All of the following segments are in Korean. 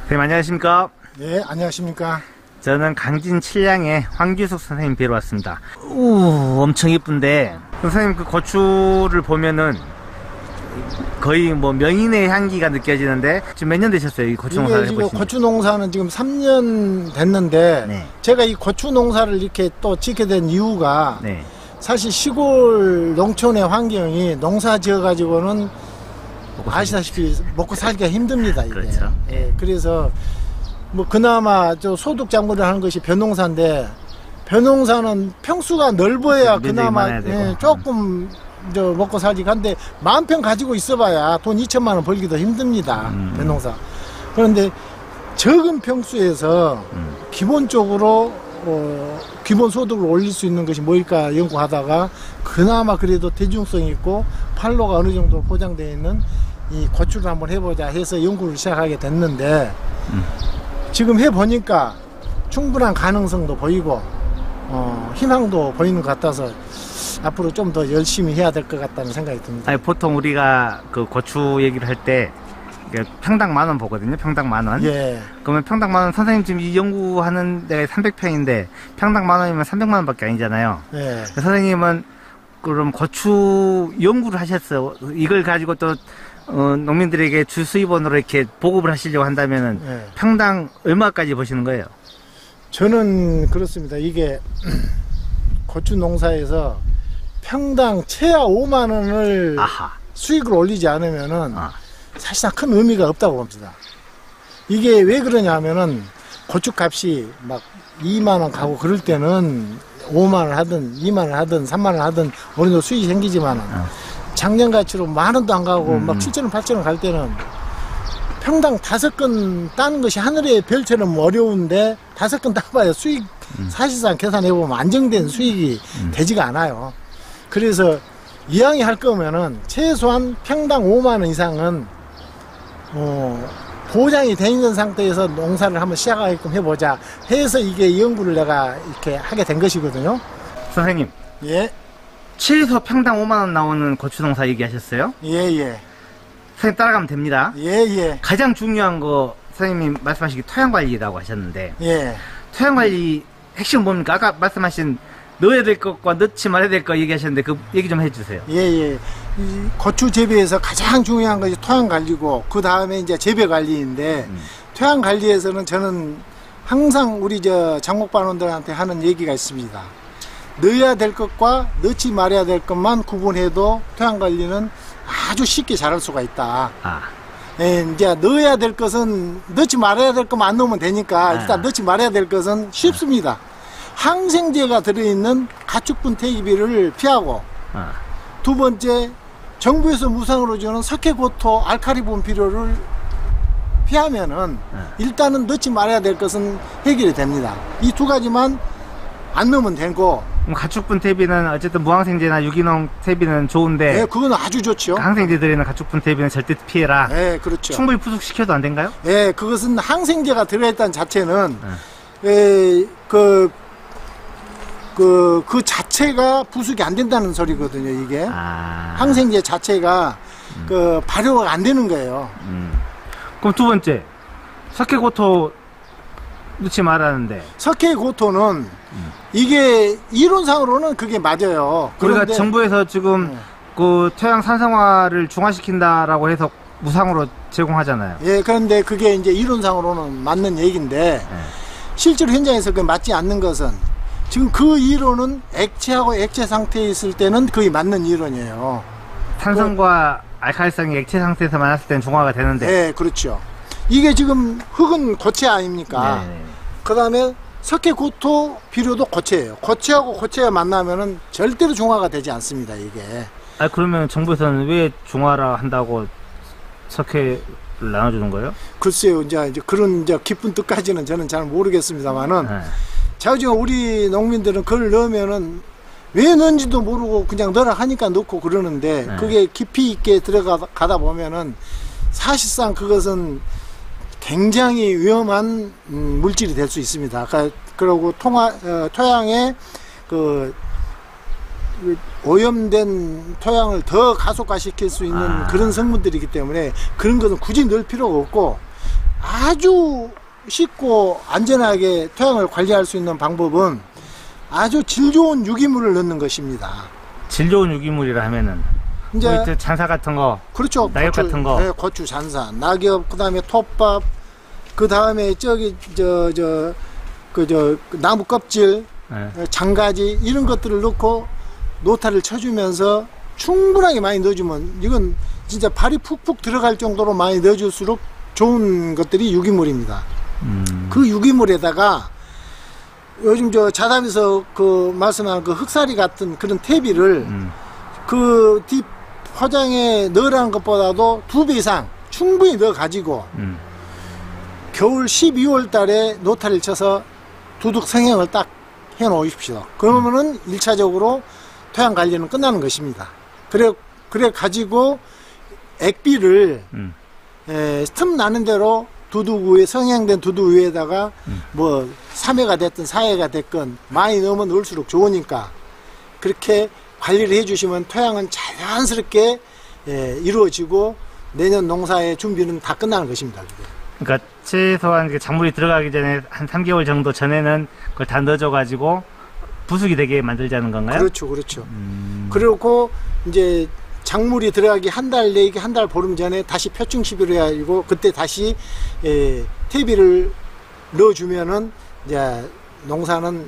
선생님 안녕하십니까? 네, 안녕하십니까? 저는 강진 칠량의 황규석 선생님 뵈러 왔습니다. 엄청 예쁜데 선생님 그 고추를 보면은 거의 뭐 명인의 향기가 느껴지는데 지금 몇 년 되셨어요? 이 고추 농사를 지금 해보신 고추 농사는 지금 3년 됐는데 네. 제가 이 고추 농사를 이렇게 또 짓게 된 이유가 네. 사실 시골 농촌의 환경이 농사 지어 가지고는 아시다시피 먹고 살기가 힘듭니다. 이게. 그렇죠. 예, 그래서 뭐 그나마 저 소득 작물을 하는 것이 벼농사인데 벼농사는 평수가 넓어야 그나마 조금 저 먹고 살지. 한데 10,000평 가지고 있어봐야 돈 2천만 원 벌기도 힘듭니다. 벼농사. 그런데 적은 평수에서 기본적으로 기본 소득을 올릴 수 있는 것이 뭘까 연구하다가 그나마 그래도 대중성 있고 판로가 어느 정도 보장되어 있는 이 고추를 한번 해보자 해서 연구를 시작하게 됐는데 지금 해보니까 충분한 가능성도 보이고 희망도 보이는 것 같아서 앞으로 좀 더 열심히 해야 될 것 같다는 생각이 듭니다. 아니, 보통 우리가 그 고추 얘기를 할 때 평당 10,000원 보거든요. 평당 10,000원. 예. 그러면 평당 10,000원, 선생님 지금 이 연구하는 데가 300평인데 평당 10,000원이면 300만 원밖에 아니잖아요. 예. 선생님은 그럼 고추 연구를 하셨어요. 이걸 가지고 또 농민들에게 주 수입원으로 이렇게 보급을 하시려고 한다면은 예. 평당 얼마까지 버시는 거예요? 저는 그렇습니다. 이게 고추 농사에서 평당 최하 5만 원을 아하. 수익을 올리지 않으면은 사실상 큰 의미가 없다고 봅니다. 이게 왜 그러냐 하면은 고추값이 막 2만 원 가고 그럴 때는 5만 원 하든 2만 원 하든 3만 원 하든 어느 정도 수익이 생기지만은 작년 가치로 10,000원도 안 가고 막 7,000원 8,000원 갈 때는 평당 5건 따는 것이 하늘의 별처럼 어려운데 5건 따봐야 수익 사실상 계산해보면 안정된 수익이 되지가 않아요. 그래서 이왕에 할 거면은 최소한 평당 5만 원 이상은 보장이 돼 있는 상태에서 농사를 한번 시작하게끔 해보자 해서 이게 연구를 내가 이렇게 하게 된 것이거든요. 선생님. 예. 최소 평당 5만 원 나오는 고추 농사 얘기하셨어요? 예. 선생님 따라가면 됩니다. 예. 가장 중요한 거 선생님이 말씀하시기 토양 관리라고 하셨는데 예. 토양 관리 핵심은 뭡니까? 아까 말씀하신 넣어야 될 것과 넣지 말아야 될 거 얘기하셨는데 그 얘기 좀 해주세요. 예. 이 고추 재배에서 가장 중요한 것이 토양 관리고 그 다음에 이제 재배 관리인데 토양 관리에서는 저는 항상 우리 저 장목반원들한테 하는 얘기가 있습니다. 넣어야 될 것과 넣지 말아야 될 것만 구분해도 토양 관리는 아주 쉽게 잘할 수가 있다. 예, 이제 넣어야 될 것은 넣지 말아야 될 것만 안 넣으면 되니까 일단 넣지 말아야 될 것은 쉽습니다. 항생제가 들어있는 가축분 퇴비를 피하고 두 번째 정부에서 무상으로 주는 석회고토 알칼리분 비료를 피하면은 일단은 넣지 말아야 될 것은 해결이 됩니다. 이 두 가지만 안 넣으면 되고. 그럼 가축분 퇴비는 어쨌든 무항생제나 유기농 퇴비는 좋은데 네, 그건 아주 좋죠. 항생제 들어있는 가축분 퇴비는 절대 피해라. 네, 그렇죠. 충분히 부숙시켜도 안 된가요? 네, 그것은 항생제가 들어있다는 자체는 그 자체가 부숙이 안 된다는 소리거든요, 이게. 항생제 자체가 그 발효가 안 되는 거예요. 그럼 두 번째, 석회고토 넣지 말라는데. 석회고토는 이게 이론상으로는 그게 맞아요. 우리가 정부에서 지금 그 토양 산성화를 중화시킨다라고 해서 무상으로 제공하잖아요. 예, 그런데 그게 이제 이론상으로는 맞는 얘기인데 실제로 현장에서 그 맞지 않는 것은 지금 그 이론은 액체하고 액체 상태에 있을 때는 거의 맞는 이론이에요. 산성과 알칼리성이 액체 상태에서 만났을 때는 중화가 되는데. 네, 그렇죠. 이게 지금 흙은 고체 아닙니까? 그 다음에 석회고토 비료도 고체예요. 고체하고 고체가 만나면은 절대로 중화가 되지 않습니다, 이게. 그러면 정부에서는 왜 중화라 한다고 석회를 나눠주는 거예요? 글쎄요, 이제 그런 이제 깊은 뜻까지는 저는 잘 모르겠습니다만은. 자우지만 우리 농민들은 그걸 넣으면은 왜 넣은지도 모르고 그냥 넣으라 하니까 넣고 그러는데 그게 깊이 있게 들어가다 보면은 사실상 그것은 굉장히 위험한 물질이 될 수 있습니다. 그리고 토양에 그 오염된 토양을 더 가속화시킬 수 있는 그런 성분들이기 때문에 그런 것은 굳이 넣을 필요가 없고 아주 쉽고 안전하게 토양을 관리할 수 있는 방법은 아주 질 좋은 유기물을 넣는 것입니다. 질 좋은 유기물이라 하면은 이제 잔사 같은 거, 그렇죠. 낙엽 고추, 같은 거. 네, 고추 잔사, 낙엽, 그다음에 톱밥, 그다음에 저기 나무 껍질, 네. 장가지 이런 것들을 넣고 노타를 쳐주면서 충분하게 많이 넣어주면 이건 진짜 발이 푹푹 들어갈 정도로 많이 넣어줄수록 좋은 것들이 유기물입니다. 그 유기물에다가 요즘 저 자담에서 그 말씀한 그 흑사리 같은 그런 퇴비를 그 뒷 포장에 넣으라는 것보다도 2배 이상 충분히 넣어 가지고 겨울 12월 달에 노타를 쳐서 두둑 성형을 딱 해 놓으십시오. 그러면은 1차적으로 토양 관리는 끝나는 것입니다. 그래 가지고 액비를 틈 나는 대로 두둑 위에 성형된 두둑 위에다가 뭐 3회가 됐든 4회가 됐건 많이 넣으면 넣을수록 좋으니까 그렇게 관리를 해주시면 토양은 자연스럽게 이루어지고 내년 농사의 준비는 다 끝나는 것입니다. 그러니까 최소한 작물이 들어가기 전에 한 3개월 정도 전에는 그걸 다 넣어줘가지고 부숙이 되게 만들자는 건가요? 그렇죠, 그렇죠. 그리고 이제 작물이 들어가기 한 달 내기 한 달 보름 전에 다시 표충 시비를 해가지고 그때 다시 퇴비를 넣어주면은 이제 농사는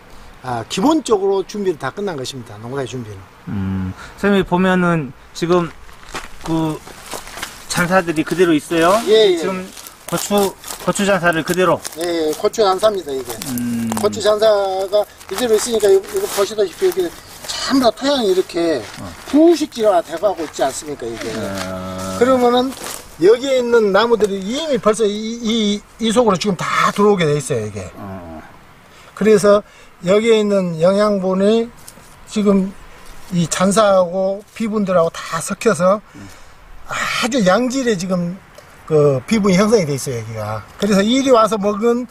기본적으로 준비는 다 끝난 것입니다. 농사의 준비는. 선생님이 보면은 지금 그 잔사들이 그대로 있어요. 예. 지금 고추 잔사를 그대로. 예, 고추 잔사입니다 이게. 고추 잔사가 그대로 있으니까 이거 보시다시피 이게 전부 다 토양이 이렇게 부식지가 돼가고 있지 않습니까 이게. 그러면은 여기에 있는 나무들이 이미 벌써 이 속으로 지금 다 들어오게 돼 있어요 이게. 그래서 여기에 있는 영양분이 지금 이 잔사하고 비분들하고 다 섞여서 아주 양질의 지금 그 비분이 형성이 돼 있어요 여기가. 그래서 이리 와서 먹은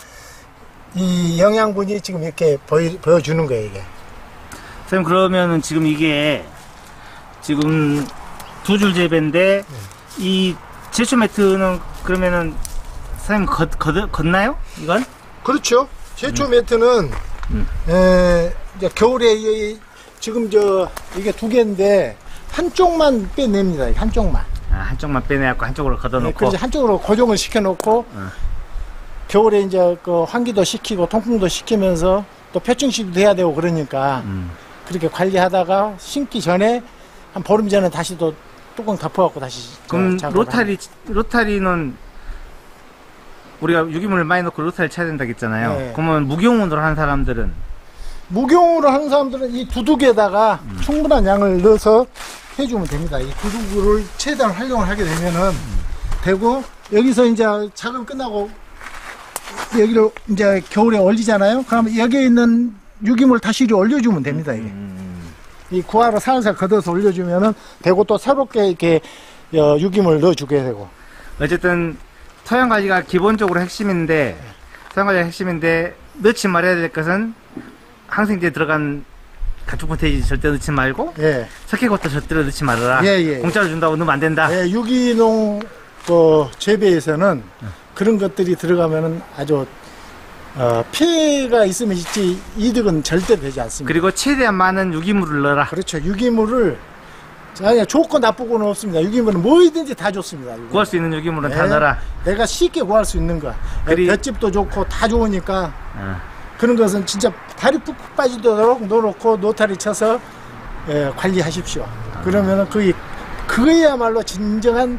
이 영양분이 지금 이렇게 보여주는 거예요 이게. 선생님 그러면은 지금 이게 지금 2줄 재배인데 이 제초 매트는 그러면은 선생님 걷나요 이건? 그렇죠. 제초 매트는 이제 겨울에 지금 이게 2개인데 한쪽만 빼냅니다. 한쪽만. 한쪽만 빼내갖고 한쪽으로 걷어놓고. 네, 그래서 한쪽으로 고정을 시켜놓고 겨울에 이제 그 환기도 시키고 통풍도 시키면서 또 표충식도 해야 되고 그러니까 그렇게 관리하다가 심기 전에 한 보름 전에 다시 또 뚜껑 덮어갖고 다시. 그럼 로타리는 우리가 유기물을 많이 넣고 로타리 쳐야 된다고 했잖아요. 네. 그러면 무경운으로 하는 사람들은? 무경으로 하는 사람들은 이 두둑에다가 충분한 양을 넣어서 해주면 됩니다. 이 두둑을 최대한 활용을 하게 되면은 되고, 여기서 이제 작업 끝나고 여기를 이제 겨울에 얼리잖아요. 그러면 여기에 있는 유기물 다시 올려주면 됩니다. 이게. 이 구하로 살살 걷어서 올려주면은 되고, 또 새롭게 이렇게 유기물 넣어주게 되고. 어쨌든 토양 관리가 기본적으로 핵심인데, 토양 관리가 핵심인데 넣지 말아야 될 것은 항생제 들어간 가축 폰테이지 절대 넣지 말고, 예. 석회것도 절대로 넣지 말아라. 예. 공짜로 준다고 넣으면 안 된다. 예, 유기농 재배에서는 그런 것들이 들어가면은 아주 피해가 있으면 있지 이득은 절대 되지 않습니다. 그리고 최대한 많은 유기물을 넣어라. 그렇죠. 유기물을 아니 좋고 나쁘고는 없습니다. 유기물은 뭐든지 다 좋습니다. 유기물. 구할 수 있는 유기물은 네, 다 넣어라. 내가 쉽게 구할 수 있는 거. 볏짚도 좋고 다 좋으니까 그런 것은 진짜 다리 푹푹 빠지도록 넣어놓고 노타리 쳐서 관리하십시오. 그러면은 그거야말로 진정한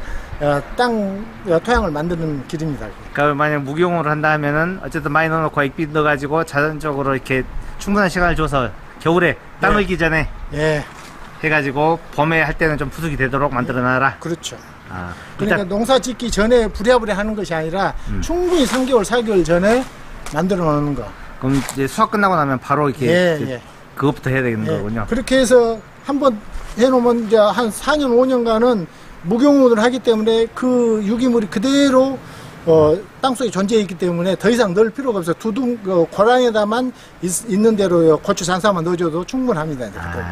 토양을 만드는 길입니다. 그러니까 만약 무경으로 한다 하면은 어쨌든 많이 넣어놓고 액비 넣어가지고 자연적으로 이렇게 충분한 시간을 줘서 겨울에 땀 흘기 전에 해가지고 봄에 할 때는 좀 부숙이 되도록 만들어놔라. 그렇죠. 일단 그러니까 농사 짓기 전에 부랴부랴 하는 것이 아니라 충분히 3개월, 4개월 전에 만들어 놓는 거. 그럼 이제 수확 끝나고 나면 바로 이렇게 그것부터 해야 되는 거군요. 그렇게 해서 한번 해놓으면 이제 한 4년, 5년간은 무경운을 하기 때문에 그 유기물이 그대로 땅속에 존재해 있기 때문에 더 이상 넣을 필요가 없어요. 고랑에다만 있는 대로 고추 잔사만 넣어줘도 충분합니다.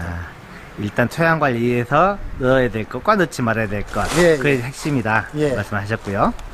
일단 토양 관리에서 넣어야 될 것과 넣지 말아야 될 것, 그게 핵심이다 말씀하셨고요.